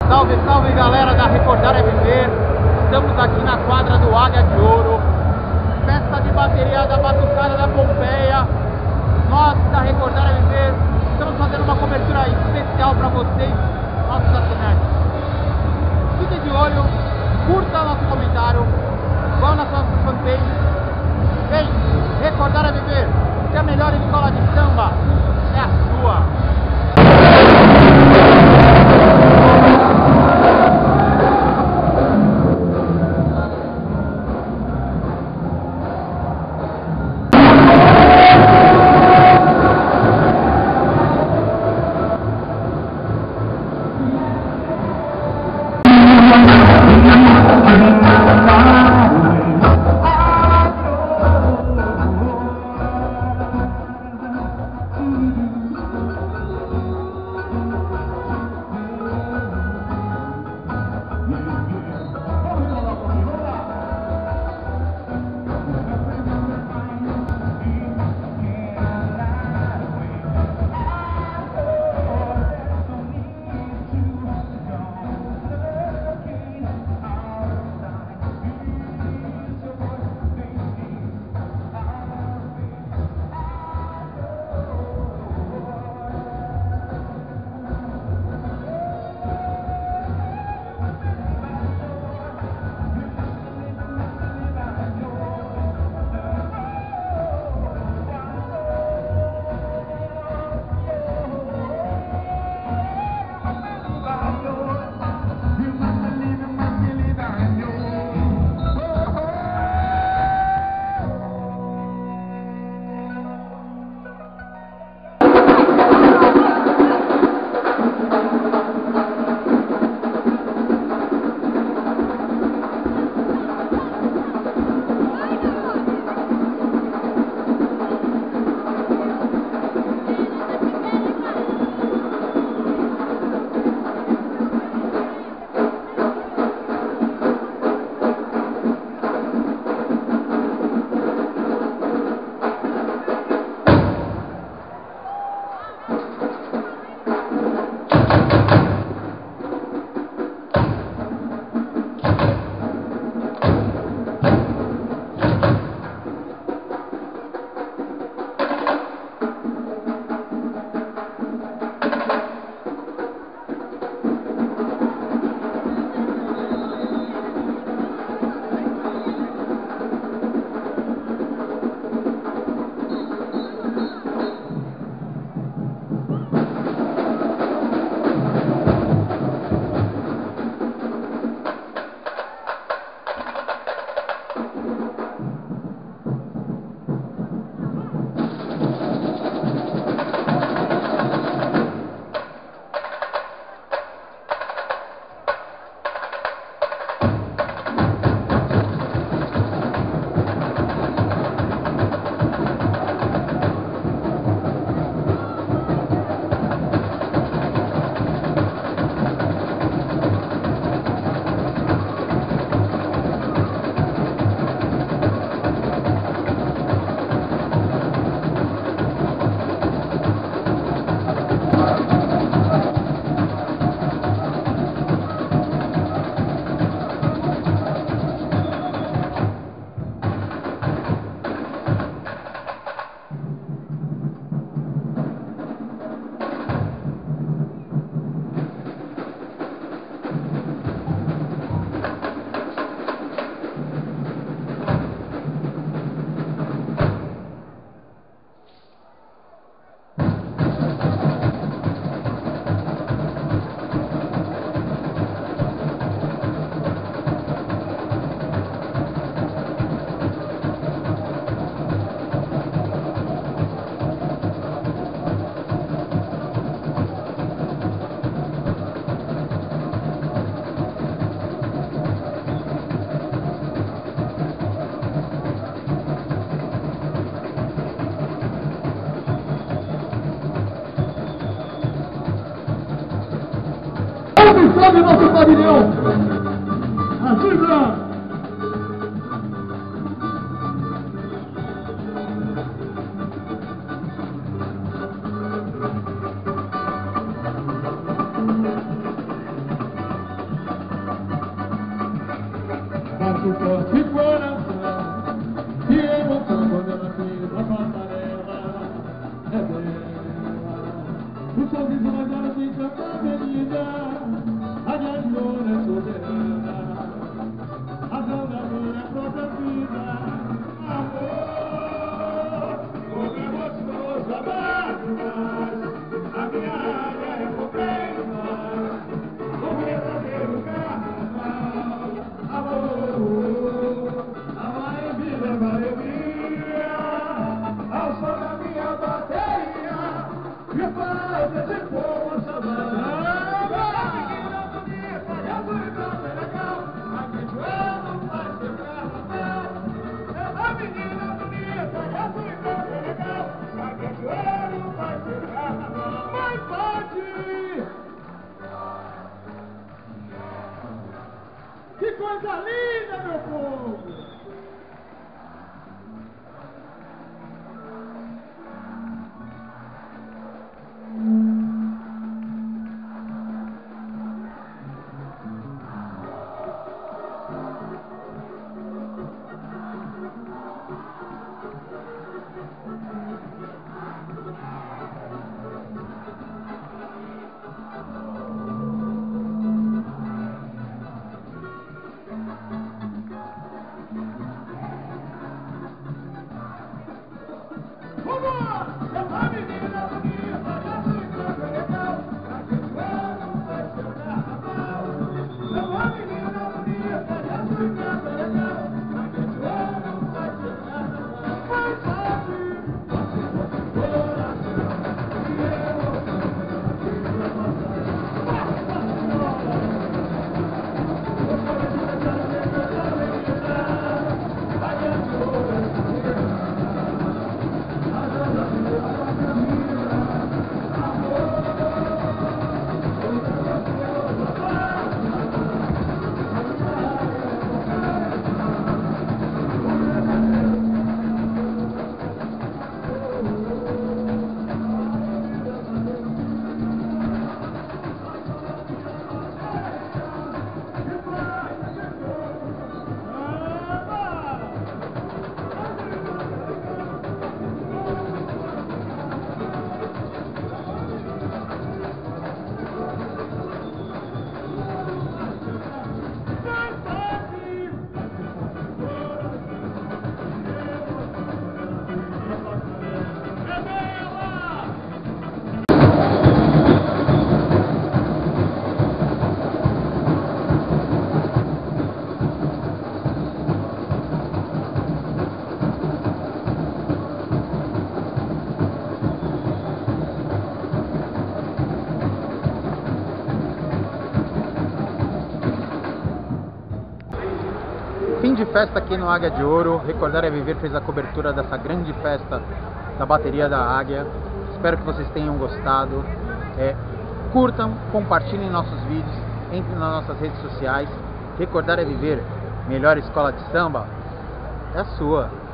Salve, salve galera da Recordar é Viver. Estamos aqui na quadra do Águia de Ouro. Festa de bateria da Batucada da Pompeia. Nós da Recordar é Viver estamos fazendo uma cobertura especial para vocês, nossos assinantes. Fique de olho, curta nosso comentário, vá nas nossas fanpages. Vem, Recordar é Viver, que a melhor escola de samba é a sua. Sobe nosso pavilhão! Azul e branco! Que coisa linda, meu povo! Fim de festa aqui no Águia de Ouro. Recordar é Viver fez a cobertura dessa grande festa da bateria da Águia. Espero que vocês tenham gostado. Curtam, compartilhem nossos vídeos, entrem nas nossas redes sociais. Recordar é Viver, melhor escola de samba é a sua.